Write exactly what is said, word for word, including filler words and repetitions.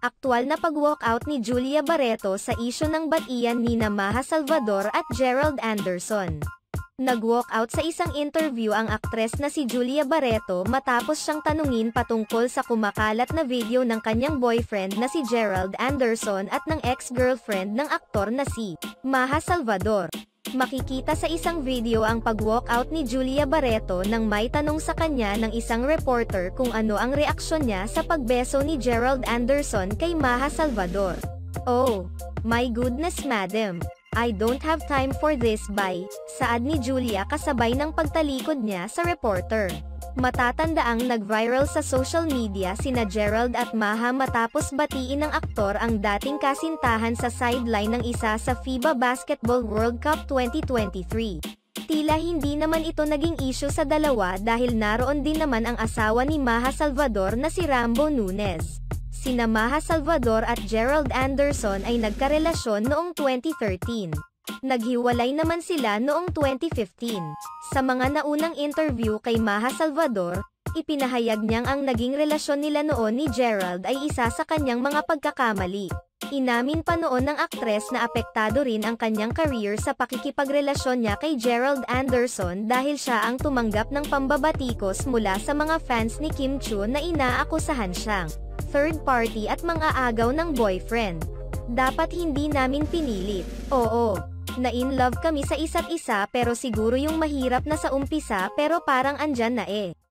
Aktual na pag-walkout ni Julia Barreto sa isyu ng batian nina Maja Salvador at Gerald Anderson. Nag-walkout sa isang interview ang aktres na si Julia Barreto matapos siyang tanungin patungkol sa kumakalat na video ng kanyang boyfriend na si Gerald Anderson at ng ex-girlfriend ng aktor na si Maja Salvador. Makikita sa isang video ang pag-walkout ni Julia Barreto nang may tanong sa kanya ng isang reporter kung ano ang reaksyon niya sa pagbeso ni Gerald Anderson kay Maja Salvador. "Oh, my goodness madam. I don't have time for this bye," saad ni Julia kasabay ng pagtalikod niya sa reporter. Matatandaang nag-viral sa social media sina Gerald at Maja matapos batiin ng aktor ang dating kasintahan sa sideline ng isa sa FIBA Basketball World Cup twenty twenty-three. Tila hindi naman ito naging issue sa dalawa dahil naroon din naman ang asawa ni Maja Salvador na si Rambo Nunez. Sina Maja Salvador at Gerald Anderson ay nagkarelasyon noong twenty thirteen. Naghiwalay naman sila noong twenty fifteen. Sa mga naunang interview kay Maja Salvador, ipinahayag niyang ang naging relasyon nila noon ni Gerald ay isa sa kanyang mga pagkakamali. Inamin pa noon ng aktres na apektado rin ang kanyang career sa pakikipagrelasyon niya kay Gerald Anderson dahil siya ang tumanggap ng pambabatikos mula sa mga fans ni Kim Chiu na inaakusahan siyang third party at mga agaw ng boyfriend. "Dapat hindi namin pinilit. Oo, na-in love kami sa isa't isa pero siguro yung mahirap na sa umpisa pero parang andyan na eh.